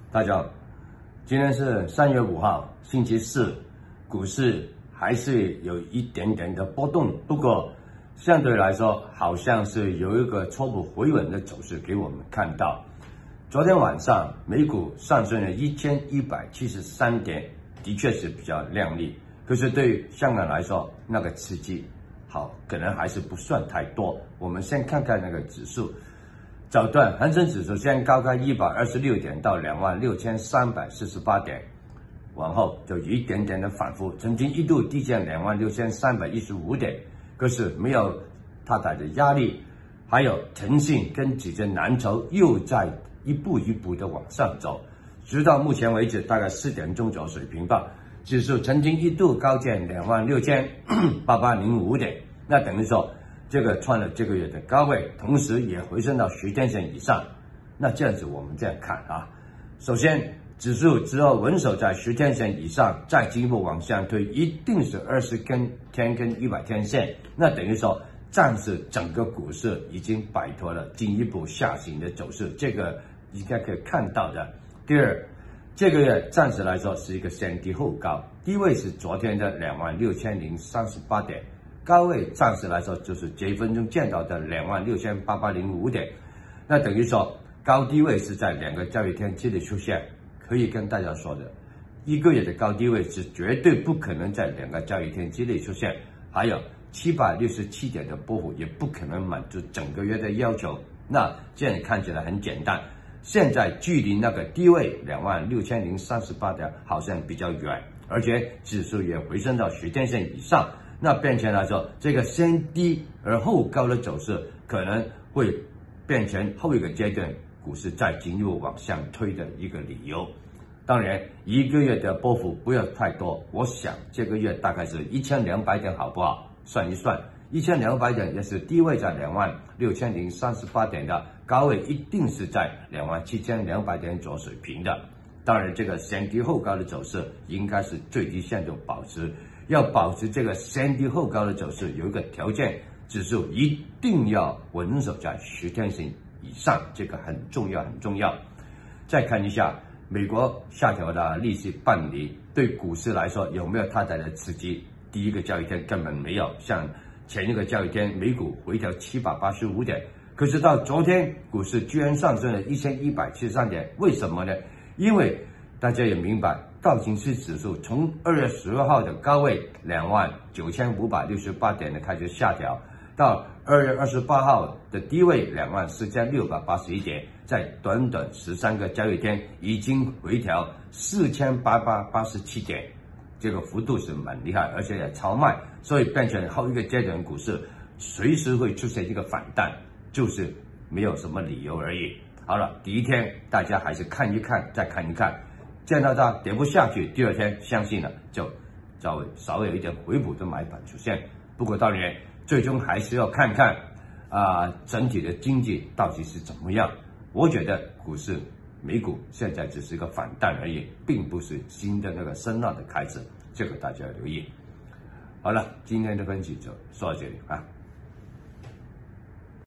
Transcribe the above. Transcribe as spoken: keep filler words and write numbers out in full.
大家好，今天是三月五号，星期四，股市还是有一点点的波动，不过相对来说，好像是有一个初步回稳的走势给我们看到。昨天晚上美股上升了一千一百七十三点，的确是比较亮丽，可是对于香港来说，那个刺激好可能还是不算太多。我们先看看那个指数。早段恒生指数先高开一百二十六点到两万六千三百四十八点，往后就一点点的反复，曾经一度低见两万六千三百一十五点，可是没有太大的压力，还有腾讯跟几只蓝筹又在一步一步的往上走，直到目前为止大概四点钟左右水平吧，指数曾经一度高见两万六千八百零五点，那等于说这个创了这个月的高位，同时也回升到十天线以上。那这样子我们这样看啊，首先指数之后稳守在十天线以上，再进一步往上推，一定是二十根天跟一百天线。那等于说暂时整个股市已经摆脱了进一步下行的走势，这个应该可以看到的。第二，这个月暂时来说是一个先低后高，低位是昨天的两万六千零三十八点。高位暂时来说就是这一分钟见到的两万六千八百零五点，那等于说高低位是在两个交易天之内出现。可以跟大家说的，一个月的高低位是绝对不可能在两个交易天之内出现，还有七百六十七点的波幅也不可能满足整个月的要求。那这样看起来很简单，现在距离那个低位两万六千零三十八点好像比较远，而且指数也回升到十天线以上。那变成来说，这个先低而后高的走势可能会变成后一个阶段股市再进一步往上推的一个理由。当然，一个月的波幅不要太多，我想这个月大概是一千两百点，好不好？算一算，一千两百点也是低位在两万六千零三十八点的，高位一定是在两万七千两百点左右水平的。当然，这个先低后高的走势应该是最低限度保持。要保持这个先低后高的走势，有一个条件，指数一定要稳守在十天线以上，这个很重要，很重要。再看一下美国下调的利息半厘，对股市来说有没有太大的刺激？第一个交易天根本没有，像前一个交易天美股回调七百八十五点，可是到昨天股市居然上升了一千一百七十三点，为什么呢？因为大家也明白，道琼斯指数从二月十二号的高位两万九千五百六十八点的开始下调，到二月二十八号的低位两万四千六百八十一点，在短短十三个交易天已经回调四千八百八十七点，这个幅度是蛮厉害，而且也超卖，所以变成后一个阶段股市随时会出现一个反弹，就是没有什么理由而已。好了，第一天大家还是看一看，再看一看。见到它跌不下去，第二天相信了就稍微稍微有一点回补的买盘出现。不过当然，最终还是要看看啊、呃、整体的经济到底是怎么样。我觉得股市美股现在只是一个反弹而已，并不是新的那个声浪的开始，这个大家要留意。好了，今天的分析就说到这里啊。